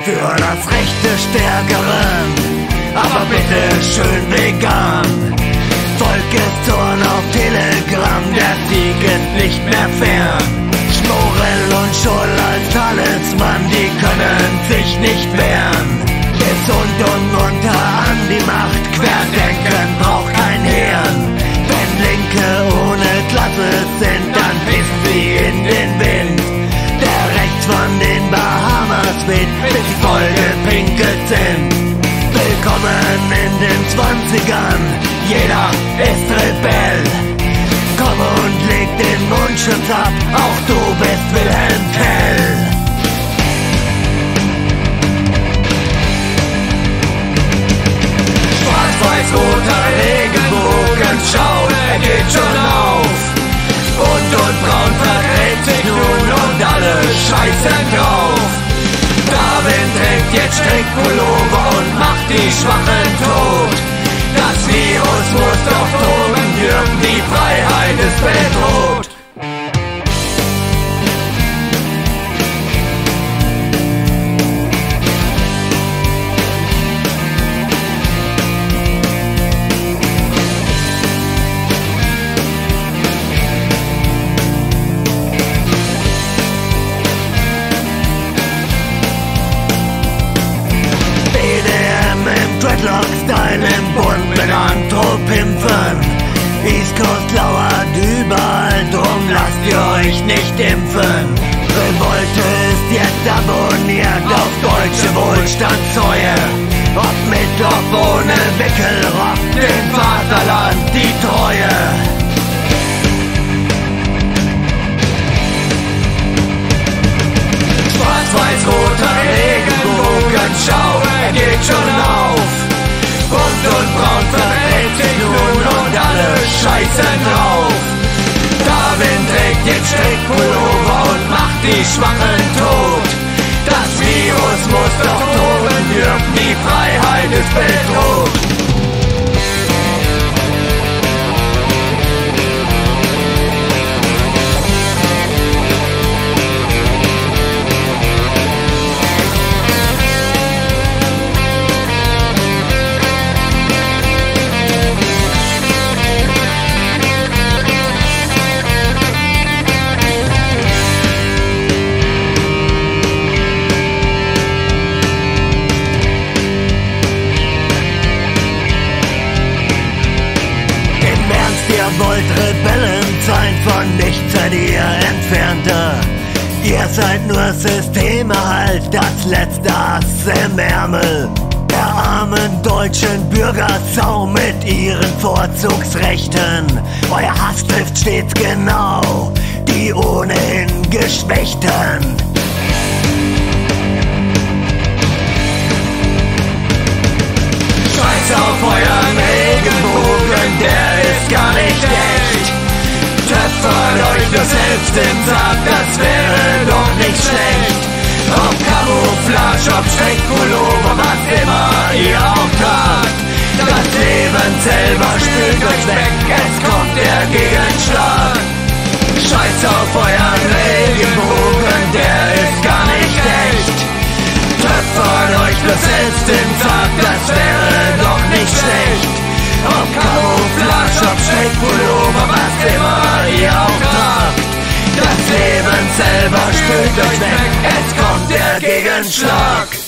für das Recht des Stärkeren, aber bitte schön vegan. Volkeszorn auf Telegram, der Sieg ist nicht mehr fern. Schmorell und Scholl als Talisman, die können sich nicht wehren. Gesund und munter an die Macht, Querdenken braucht kein Hirn. Wenn Linke ohne Klasse sind, dann pissen sie in den Wind. Der rechts von den Bahamas weht, bis sie voll gepinkelt sind. Willkommen in den 20ern, jeder ist Rebell. Komm und leg den Mundschutz ab, auch du bist Wilhelm Tell. Schwarz-weiß-roter Regenbogen, schau, er geht schon auf. Bunt und braun verdreht sich nun und alle scheißen drauf. Darwin trägt jetzt Strickpullover und macht die Schwachen tot. Das Virus muss doch toben dürfen, die Freiheit ist bedroht. Dreadlock-Style im Bund mit Anthropimpfen. East Coast lauert überall, drum lasst ihr euch nicht impfen. Revolte ist jetzt abonniert auf deutsche Wohlstandssäue. Ob mit, ob ohne Wickelrock, dem Vaterland die Treue. Schwarz-weiß-roter Regenbogen, schau, er geht schon auf. Bunt und braun verdreht sich nun und alle scheißen drauf. Darwin trägt jetzt Strickpullover und macht die Schwachen tot. Das Virus muss doch toben dürfen, die Freiheit ist bedroht. Ihr wollt Rebellen sein, von nichts seid ihr entfernter. Ihr seid nur Systemerhalt, das letzte Ass im Ärmel der armen deutschen Bürgersau mit ihren Vorzugsrechten. Euer Hass trifft stets genau die ohnehin Geschwächten. Scheiß auf euren Regenbogen, der ist gar nicht echt. Töpfert euch nur selbst im Sack, das wäre doch nicht schlecht. Ob Camouflage, ob Strickpullover, was immer ihr auch tragt. Das Leben selber spült euch weg, es kommt der Gegenschlag. Scheiß auf euren Regenbogen, der ist gar nicht echt. Töpfert euch nur selbst im Sack, das wäre doch nicht schlecht. Ob Camouflage, ob Strickpullover, was immer ihr auch tragt. Das Leben selber spült euch weg, es kommt der Gegenschlag.